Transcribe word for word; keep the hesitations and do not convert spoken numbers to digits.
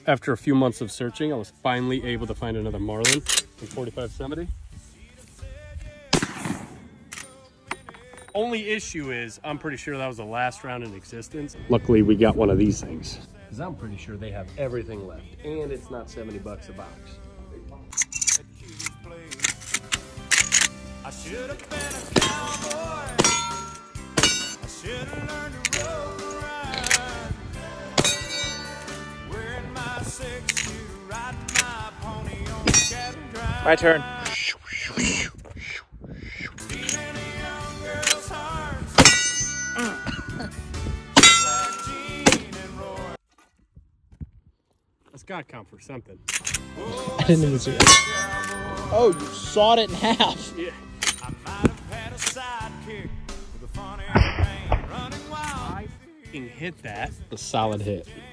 After a few months of searching, I was finally able to find another marlin in forty-five seventy. Only issue is, I'm pretty sure that was the last round in existence. Luckily, we got one of these things, because I'm pretty sure they have everything left, and it's not seventy bucks a box. I should have been a cowboy. I should have learned to rope ride. Wearing my six shoe, riding my pony on the cabin drive. My turn. That's got to count for something. I didn't even see it. Oh, you sawed it in half. Yeah. I might have had a sidekick with a funny name running wild. I fucking hit that. A solid hit.